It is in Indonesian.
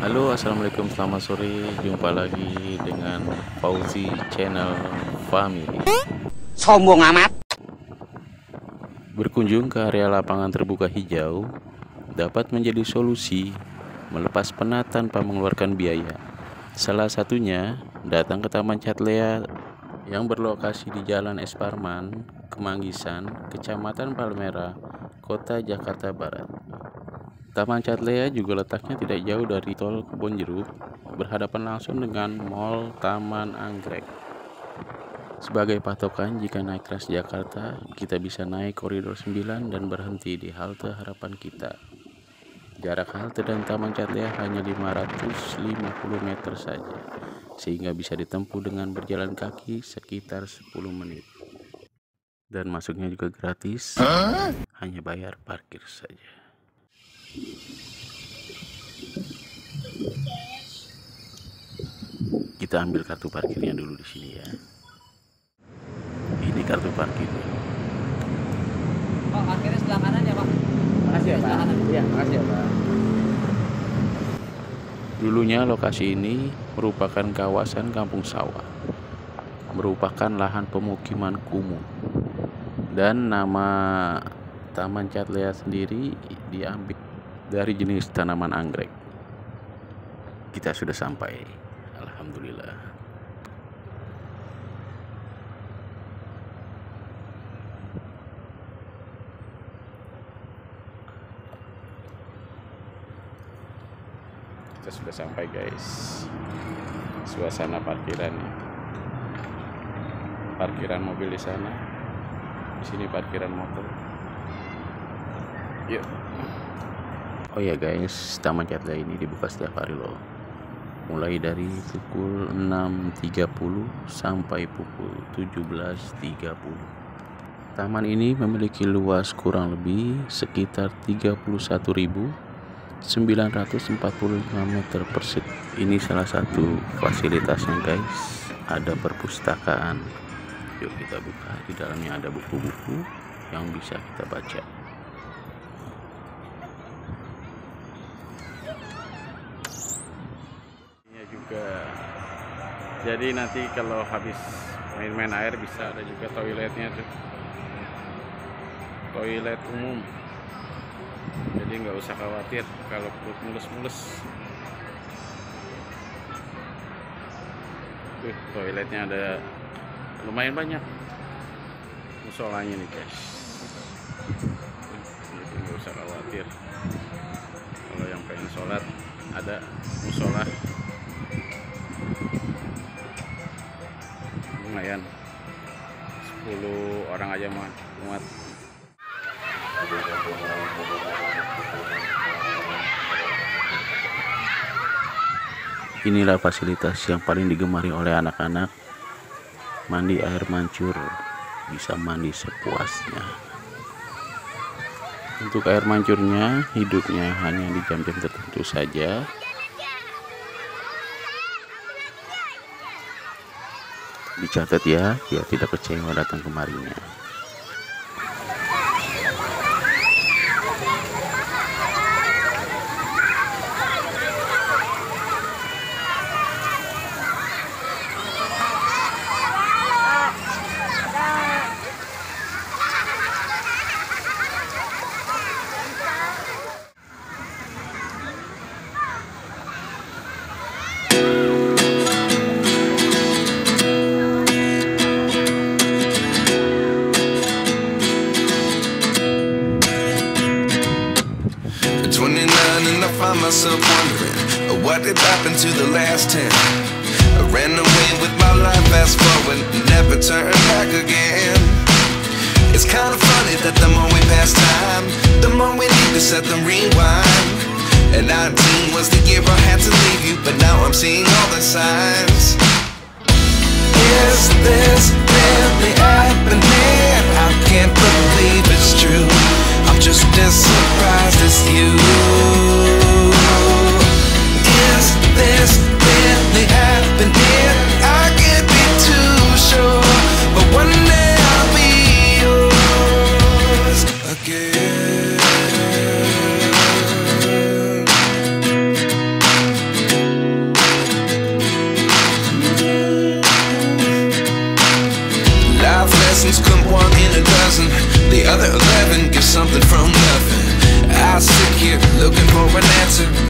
Halo, assalamualaikum, selamat sore. Jumpa lagi dengan Fauzi Channel Family. Sombong amat. Berkunjung ke area lapangan terbuka hijau dapat menjadi solusi melepas penat tanpa mengeluarkan biaya. Salah satunya datang ke Taman Catlea yang berlokasi di Jalan Es Parman, Kemanggisan, Kecamatan Palmerah, Kota Jakarta Barat. Taman Catlea juga letaknya tidak jauh dari Tol Kebonjeruk, berhadapan langsung dengan Mall Taman Anggrek. Sebagai patokan jika naik Transjakarta, kita bisa naik Koridor 9 dan berhenti di halte Harapan Kita. Jarak halte dan Taman Catlea hanya 550 meter saja, sehingga bisa ditempuh dengan berjalan kaki sekitar 10 menit. Dan masuknya juga gratis, hanya bayar parkir saja. Kita ambil kartu parkirnya dulu di sini ya. Ini kartu parkirnya. Pak, parkirnya sebelah kanan ya, Pak. Makasih ya, Pak. Iya, makasih ya, Pak. Dulunya lokasi ini merupakan kawasan kampung sawah, merupakan lahan pemukiman kumuh, dan nama Taman Catlea sendiri diambil dari jenis tanaman anggrek. Kita sudah sampai, alhamdulillah. Kita sudah sampai, guys. Suasana parkiran, parkiran mobil di sana, di sini parkiran motor. Yuk. Oh ya guys, Taman Catlea ini dibuka setiap hari loh. Mulai dari pukul 6.30 sampai pukul 17.30. Taman ini memiliki luas kurang lebih sekitar 31.945 meter persegi. Ini salah satu fasilitasnya guys. Ada perpustakaan. Yuk kita buka. Di dalamnya ada buku-buku yang bisa kita baca. Jadi nanti kalau habis main-main air bisa ada juga toiletnya tuh, toilet umum. Jadi nggak usah khawatir kalau perut mulus-mulus. Tuh toiletnya ada lumayan banyak, musolanya nih guys. Jadi nggak usah khawatir. Kalau yang pengen sholat ada musola. Lumayan 10 orang aja muat. Inilah fasilitas yang paling digemari oleh anak-anak. Mandi air mancur, bisa mandi sepuasnya. Untuk air mancurnya hidupnya hanya di jam-jam tertentu saja. Dicatat ya, biar tidak kecewa datang kemarinya. Myself wondering what did happen to the last 10. I ran away with my life, fast forward, never turn back again. It's kind of funny that the more we pass time, the more we need to set the rewind. And 19 was the year I had to leave you, but now I'm seeing all the signs. Is this really happening? I can't believe it's true. I'm just as surprised as you. Is